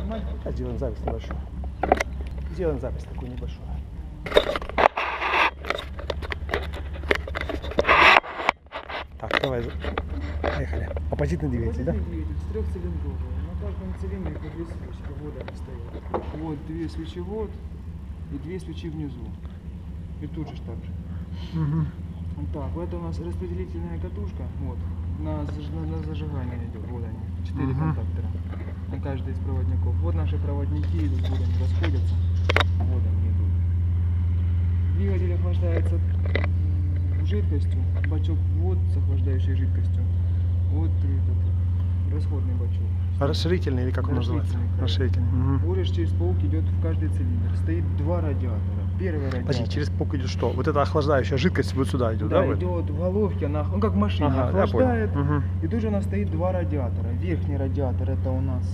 снимать? Да, сделаем запись небольшую. Сделаем запись такую небольшую. Так, давай, поехали. Оппозитный двигатель, да? Двигатель трехцилиндровый. На каждом цилиндре по 2 свечи вода стоят. Вот 2 свечи вот и 2 свечи внизу. И тут же так же. Угу. Так, это у нас распределительная катушка. Вот. На зажигание идет. Вот они. 4 контактора. На каждый из проводников. Вот наши проводники идут, вот они расходятся. Вот они идут. Двигатель охлаждается жидкостью. Бачок вот с охлаждающей жидкостью. Вот этот расходный бачок. Расширительный или как он называется? Расширительный. Угу. Урежь через паук идет в каждый цилиндр. Стоит 2 радиатора. Первый радиатор. Подожди, через паук идет что? Вот эта охлаждающая жидкость вот сюда идет, да? Да, идет в головке, она, ну как в машине, охлаждает. Угу. И тут же у нас стоит 2 радиатора. Верхний радиатор это у нас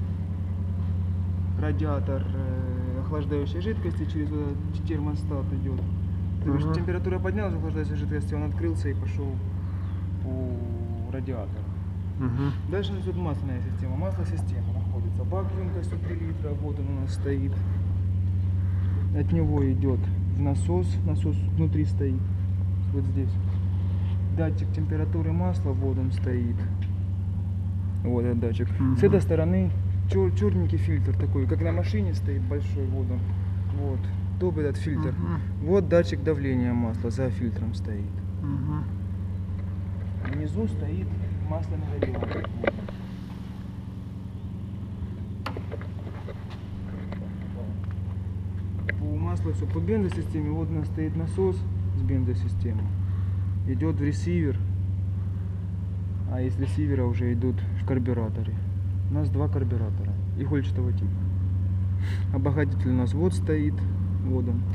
радиатор охлаждающей жидкости, через термостат идет. То есть температура поднялась охлаждающей жидкости, он открылся и пошел по радиатору. Дальше у нас идет масляная система. Маслосистема находится. Бак емкостью 3 литра, вот он у нас стоит. От него идет в насос внутри стоит, вот здесь. Датчик температуры масла, вот он стоит. Вот этот датчик. С этой стороны черненький фильтр такой, как на машине стоит большой, вот он. Вот, топ этот фильтр. Вот датчик давления масла, за фильтром стоит. Внизу стоит масляный радиатор. Масло все по бензосистеме. Вот у нас стоит насос с бензосистемой. Идет в ресивер. А из ресивера уже идут в карбюраторе. У нас 2 карбюратора игольчатого типа. Обогатитель у нас вот стоит. Вот он.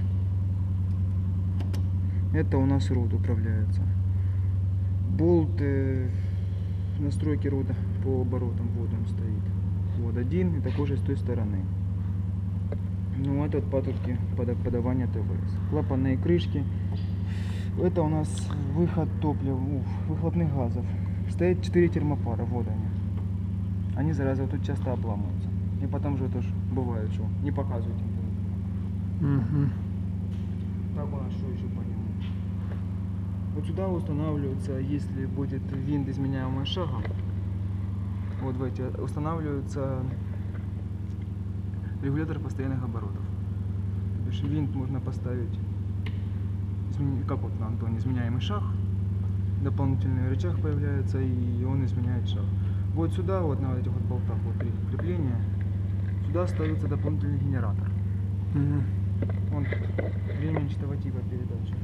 Это у нас рот управляется. Болт настройки рода по оборотам. Вот он стоит. Вот один и такой же с той стороны. Ну, этот патрубки подавания ТВС. Клапанные крышки. Это у нас выход топлива, выхлопных газов. Стоит 4 термопара, вот они. Они, зараза, тут часто обламываются. И потом же тоже бывает, что не показывают им. Так у нас что еще по нему? Вот сюда устанавливается, если будет винт изменяемый шагом, вот в эти устанавливаются регулятор постоянных оборотов. То бишь винт можно поставить, как вот на Антоне, изменяемый шаг, дополнительный рычаг появляется и он изменяет шаг. Вот сюда, вот на этих вот болтах, вот 3 крепления, сюда ставится дополнительный генератор. Он временчатого типа передачи.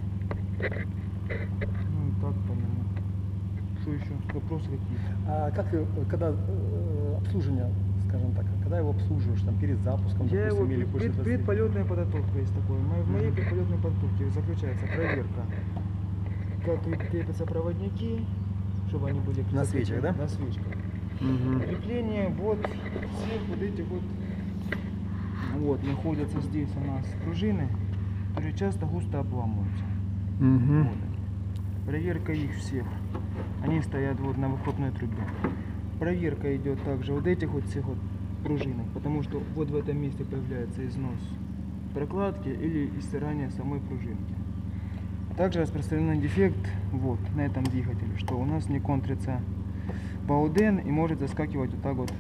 Ну и так по нему. Что еще? Вопросы какие? А как ты, когда обслуживание, скажем так, когда его обслуживаешь, там, перед запуском, Я допустим, его или после предполетная подготовка есть такое. В моей предполетной подготовке заключается проверка, как крепятся проводники, чтобы они были на свечах, да? На свечках. Крепление вот всех вот этих вот находятся здесь у нас пружины, которые часто густо обламываются. Вот. Проверка их всех. Они стоят вот на выхлопной трубе. Проверка идет также вот этих вот всех вот пружинок, потому что вот в этом месте появляется износ прокладки или истирание самой пружинки. Также распространенный дефект вот на этом двигателе, что у нас не контрится бауден и может заскакивать вот так вот.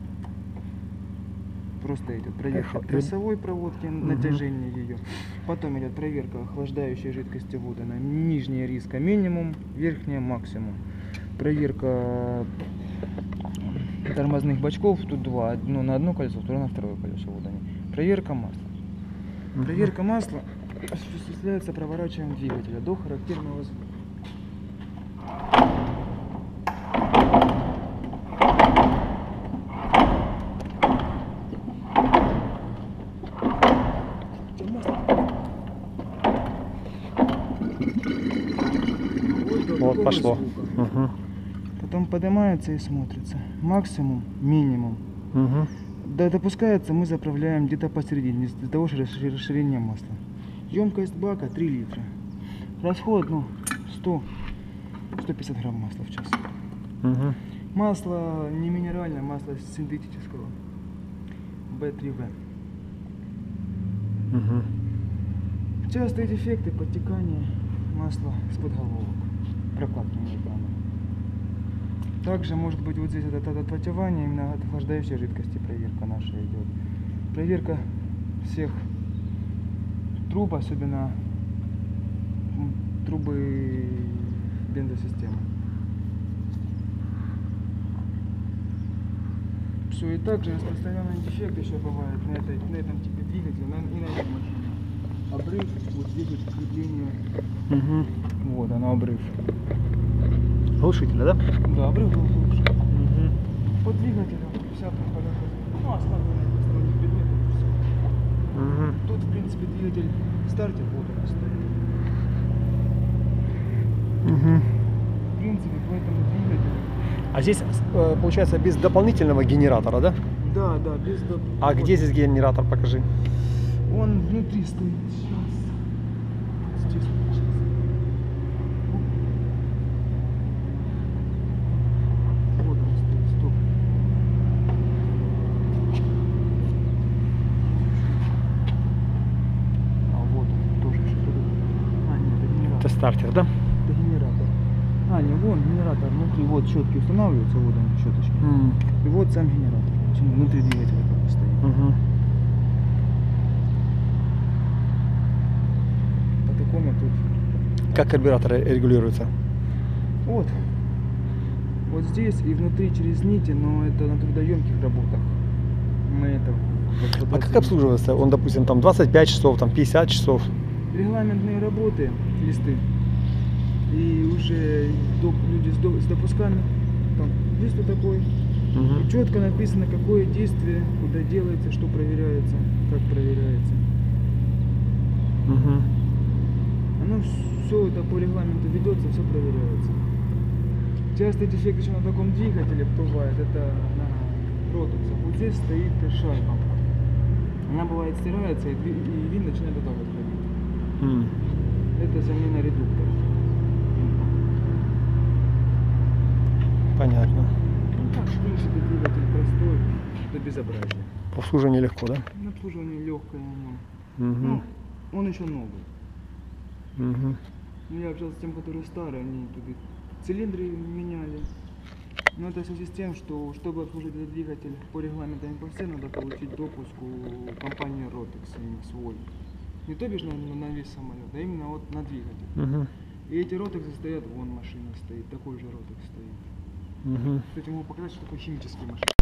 Просто идет проверка тросовой проводки, натяжение ее. Потом идет проверка охлаждающей жидкости, вот она, нижняя риска минимум, верхняя максимум. Проверка тормозных бачков, тут 2, одно на одно колесо, второе на второе колесо, вот они. Проверка масла. Проверка масла осуществляется проворачиванием двигателя до характерного звука. Вот пошло. Потом поднимается и смотрится. Максимум, минимум. Допускается, мы заправляем где-то посередине, для того же расширения масла. Емкость бака 3 литра. Расход, ну, 100-150 грамм масла в час. Масло не минеральное, масло синтетического. B3V. Угу. Частые дефекты, подтекание масла с подголовок, прокладки неправильно. Также может быть вот здесь это отватевание именно от охлаждающей жидкости, проверка наша идет. Проверка всех труб, особенно трубы бензосистемы. Все, и также распространенный дефект еще бывает на этом типе двигателя и на этой машине. Обрыв, вот здесь вот крепление, Угу. вот оно обрыв. Глушитель, да? Да, обрыв был глубже. Угу. По двигателю вся проходка. Ну, оставленные посторонних предметов и все. Угу. Тут, в принципе, двигатель стартер, вот он стоит. Угу. В принципе, по этому двигателю. А здесь, получается, без дополнительного генератора, да? Да, без А вот. где здесь генератор, покажи. Он внутри стоит сейчас. Здесь сейчас. Вот он стоит, стоп. А вот он тоже что-то. А, нет, это генератор. Это стартер, да? Это генератор. А, не, вон генератор внутри, вот щетки устанавливаются, вот он щеточки. И вот сам генератор. Внутри двигателя как бы стоит. Угу. По такому тут. Как карбюраторы регулируются? Вот. Вот здесь и внутри через нити, но это на трудоемких работах. Мы это в А как эксплуатации- обслуживается? Он, допустим, там 25 часов, там 50 часов. Регламентные работы, листы. И уже люди с допусками. Там лист вот такой. Угу. И четко написано, какое действие, куда делается, что проверяется, как проверяется. Угу. Оно все это по регламенту ведется, все проверяется. Частый дефект еще на таком двигателе бывает, это на ротоксах. Вот здесь стоит шайба. Она бывает стирается, и винт начинает вот так вот ходить. Это замена редуктора. Понятно. Ну так, в принципе, двигатель простой, до безобразия. По обслуживанию легко, да? Обслуживание легкое на нем. Угу. Ну, он еще новый. Угу. Ну, я общался с тем, которые старые, они тут и цилиндры меняли. Но это в связи с тем, что чтобы обслужить этот двигатель по регламентам МПС, надо получить допуск у компании Rotex, у них свой. Не то бишь на весь самолет, а именно вот на двигатель. Угу. И эти Rotex стоят, вон машина стоит, такой же Rotex стоит. Угу. Кстати, могу показать, что такое химические машины.